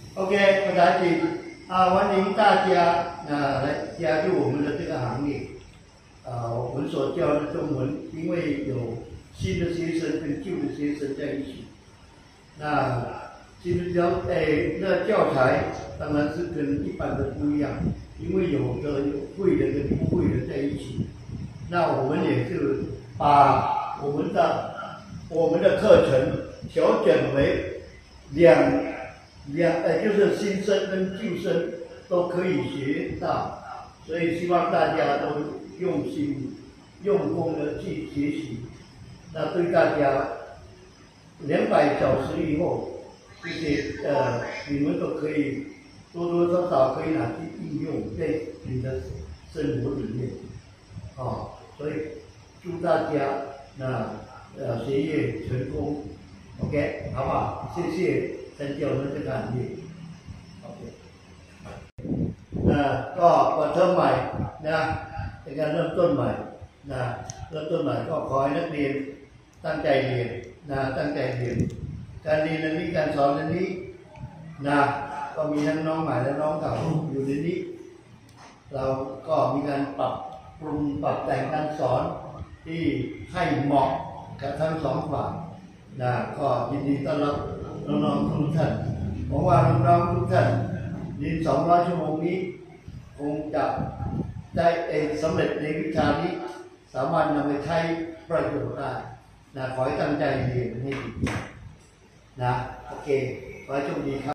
OK， 我来请欢迎大家来加入我们的这个行列。我们所教的中文，因为有新的学生跟旧的学生在一起，那新的那教材当然是跟一般的不一样，因为有会的跟不会的在一起。那我们也是把我们的课程调整为就是新生跟旧生都可以学到，所以希望大家都用心用功的去学习。那对大家200小时以后，这些你们都可以多多少少可以拿去应用在你的生活里面，所以祝大家学业成功 ，OK， 好不好？谢谢参加我们这个行业 ，OK。ก็เปิดเทอมใหม่ในการเริ่มต้นใหม่เริ่มต้นใหม่ก็ขอให้นักเรียนตั้งใจเรียนตั้งใจเรียนการเรียนอันนี้การสอนอันนี้ก็มีทั้งน้องใหม่และน้องเก่าอยู่ในนี้เราก็มีการปรับปรุงปรับแต่งการสอนที่ให้เหมาะกับทั้งสองฝ่ายก็ยินดีต้อนรับน้องๆทุกท่านหวังว่าน้องๆทุกท่านเรียน200 ชั่วโมงนี้คงจะได้สำเร็จในวิชานี้สามารถนำไปใช้ประโยชน์ได้ขอให้ตั้งใจเรียนให้ดีโอเคขอให้โชคดีครับ